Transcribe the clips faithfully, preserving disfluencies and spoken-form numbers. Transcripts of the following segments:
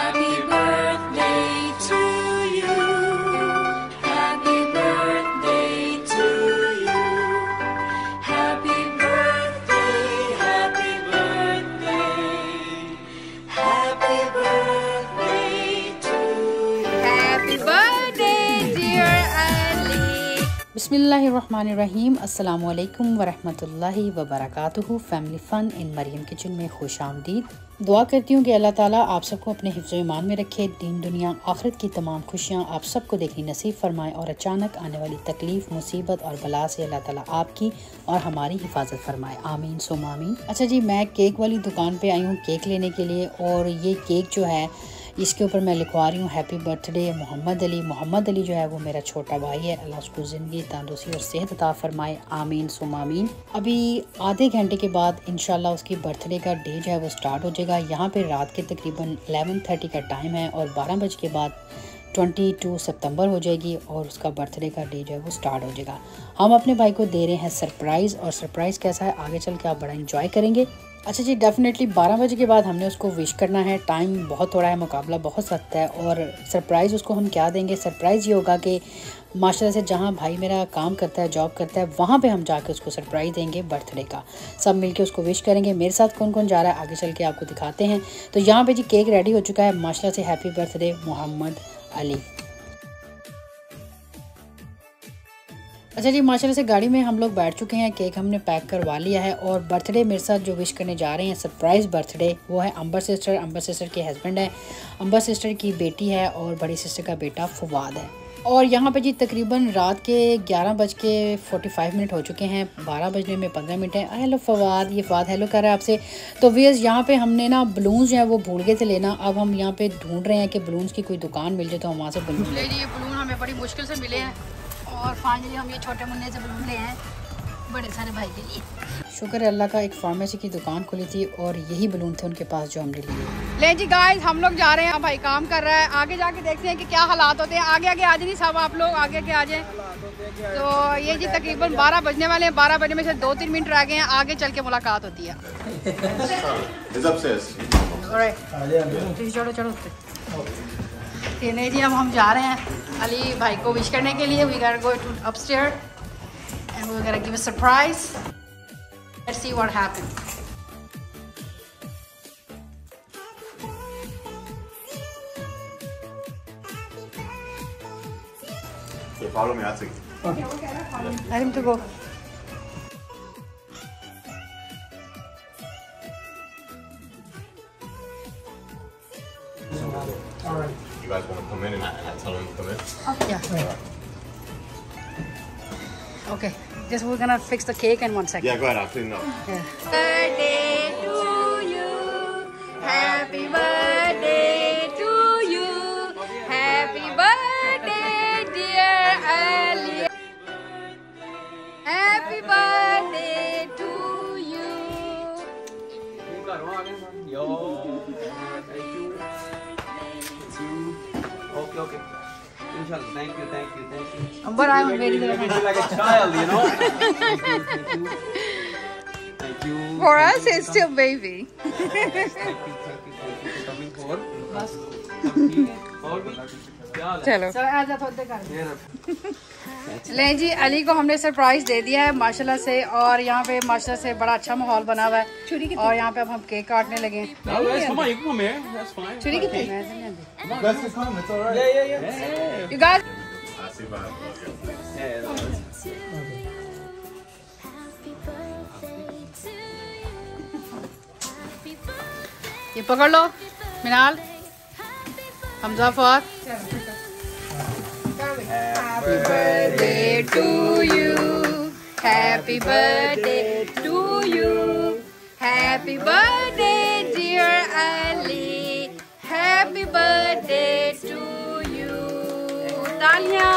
Happy birthday to you. Happy birthday to you. Happy birthday, happy birthday. Happy birthday to you. Happy birthday dear Ali. बिस्मिल्लाहिर्रहमानिर्रहीम। अस्सलामु अलैकुम वरहमतुल्लाहि वबरकातुहू। Family fun in Maryam kitchen में खुश आमदीद। दुआ करती हूँ कि अल्लाह ताला आप सबको अपने हिफ्ज़ ईमान में रखे, दीन दुनिया आखिरत की तमाम खुशियाँ आप सबको देखनी नसीब फरमाए और अचानक आने वाली तकलीफ़, मुसीबत और बला से अल्लाह ताला आपकी और हमारी हिफाजत फरमाए। आमीन सुम आमीन। अच्छा जी, मैं केक वाली दुकान पे आई हूँ केक लेने के लिए और ये केक जो है इसके ऊपर मैं लिखवा रही हूँ हैप्पी बर्थडे मोहम्मद अली। मोहम्मद अली जो है वो मेरा छोटा भाई है, अल्लाह उसको ज़िंदगी, तंदुरुस्ती और सेहत अता फरमाए। आमीन सुम आमीन। अभी आधे घंटे के बाद इंशाल्लाह उसकी बर्थडे का डे जो है वो स्टार्ट हो जाएगा। यहाँ पे रात के तकरीबन ग्यारह तीस का टाइम है और बारह बजे के बाद बाईस सितंबर हो जाएगी और उसका बर्थडे का डे जो है वो स्टार्ट हो जाएगा। हम अपने भाई को दे रहे हैं सरप्राइज़ और सरप्राइज़ कैसा है आगे चल के आप बड़ा इंजॉय करेंगे। अच्छा जी, डेफिनेटली बारह बजे के बाद हमने उसको विश करना है। टाइम बहुत थोड़ा है, मुकाबला बहुत सख्त है और सरप्राइज़ उसको हम क्या देंगे, सरप्राइज़ ये होगा कि माशाल्लाह से जहाँ भाई मेरा काम करता है, जॉब करता है, वहाँ पे हम जाके उसको सरप्राइज़ देंगे बर्थडे का। सब मिलके उसको विश करेंगे। मेरे साथ कौन कौन जा रहा है आगे चल के आपको दिखाते हैं। तो यहाँ पे जी केक रेडी हो चुका है माशाल्लाह से। Happy birthday Mohammed Ali. अच्छा जी, माशाल्लाह से गाड़ी में हम लोग बैठ चुके हैं, केक हमने पैक करवा लिया है और बर्थडे मेरे साथ जो विश करने जा रहे हैं सरप्राइज़ बर्थडे, वो है अंबर सिस्टर। अंबर सिस्टर के हस्बैंड है, अंबर सिस्टर की बेटी है और बड़ी सिस्टर का बेटा फवाद है। और यहाँ पे जी तकरीबन रात के ग्यारह बज के फोर्टी फाइव मिनट हो चुके हैं, बारह बजने में पंद्रह मिनट है। हेलो फवाद, ये फवाद हेलो कर रहा है आपसे। तो व्यस यहाँ पे हमने ना बलून्स जो है वो भूल गए थे लेना। अब हम यहाँ पे ढूंढ रहे हैं कि बलून्स की कोई दुकान मिल जाए तो हम वहाँ से बलून ले। ये बलून हमें बड़ी मुश्किल से मिले हैं और फाइनली हम ये छोटे मुन्ने से बलून ले हैं बड़े सारे भाई के लिए। शुक्र है अल्लाह का, एक फार्मेसी की दुकान खुली थी और यही बलून थे उनके पास जो हमने लिए। ले जी गाइस, हम लोग जा रहे हैं, भाई काम कर रहा है, आगे जाके देखते हैं कि क्या हालात होते हैं। आगे आगे आ जाए सब आप लोग, आगे आगे आ जाए। तो ये जी तकरीबन बारह बजने वाले हैं, बारह बजने में से दो तीन मिनट रह गए हैं, आगे चल के मुलाकात होती है। चढ़ो चढ़ो। नहीं जी, अब हम जा रहे हैं अली भाई को विश करने के लिए। We are going to upstair and we're gonna give a surprise. Let's see what happens. Okay, follow me. I'll take it. Okay. Let him to go. All right. You guys want to come in and I, I tell them to come in? Okay. Yeah. Right. Okay, just we're gonna fix the cake in one second. Yeah, go ahead. I'll clean it up. Yeah. Birthday to you. Happy birthday to you. Happy birthday, dear Ali. Happy birthday to you. Yo. Thank you. Thank you. Okay, okay. Inshallah. Thank you, thank you, thank you. But I'm very You make me feel like a child, you know. Thank you, thank you. Thank you. For us, it's still baby. Thank you, thank you, thank you for coming forward. बस ठीक है और भी क्या हाल है? चलो sir आजा थोड़े कर ले जी। अली को हमने सरप्राइज दे दिया है माशाल्लाह से और यहाँ पे माशाल्लाह से बड़ा अच्छा माहौल बना हुआ है और यहाँ पे अब हम केक काटने लगे हैं। No, that's fine. You can come here. That's fine. छुरी कितनी है? That's just fine. It's all right. Yeah, yeah, yeah. You guys. I see my. Yeah, that's ये पकड़ लो मिनाल, Hamza फौद। Happy birthday to you. Happy birthday to you. Happy birthday dear Ali. Happy birthday to you. तालियां।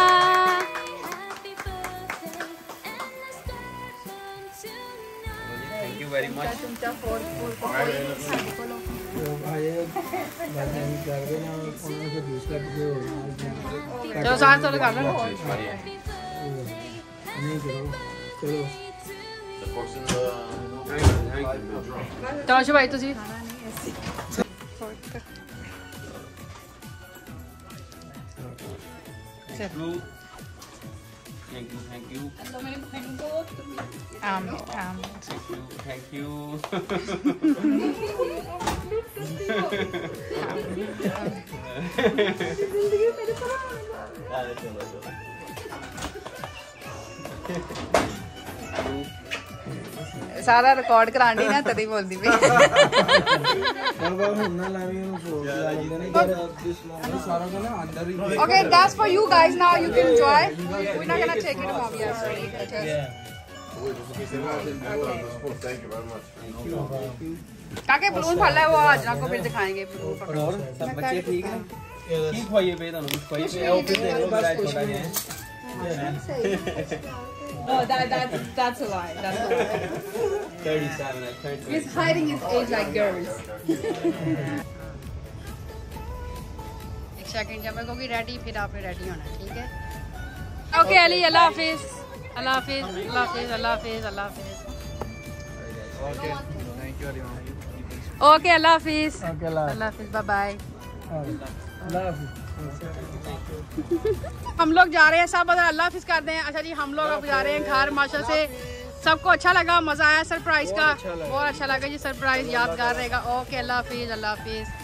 Thank you very much. चलो साथ चलो कर लो। चलो भाई तुसी True. Thank you, thank you. आम आम Thank you, सारा रिकॉर्ड करानी ना तभी बोलती भी Okay, that's for you guys now. You can enjoy. We're not gonna take it to mommy actually. Thank you very much. काके बलून फल है वो आज ना को फिर दिखाएंगे बलून फल और सब बच्चे ठीक हैं ठीक खोइए पे दोनों कुछ खोइए पे ऑफिस देख लो बड़ा छोटा है Oh, that that that's a lie. That's a lie. thirty-seven like thirty. He's hiding his age like girls. एक सेकंड जब मैं कहूँगी रेडी फिर आपने रेडी होना ठीक है Okay, Ali. Allah Hafiz. Allah Hafiz. Allah Hafiz. Allah Hafiz. Allah Hafiz. Okay. Thank you, Arima. Okay, Allah Hafiz. Okay, Allah. Allah Hafiz. Bye bye. Allah Hafiz. हम लोग जा रहे हैं सब अल्लाह हाफिज कर दें। अच्छा जी हम लोग अब जा रहे हैं घर। माशा से सबको अच्छा लगा, मजा आया सरप्राइज का, बहुत अच्छा लगा जी सरप्राइज यादगार रहेगा। ओके अल्लाह हाफिज। अल्लाह हाफिज।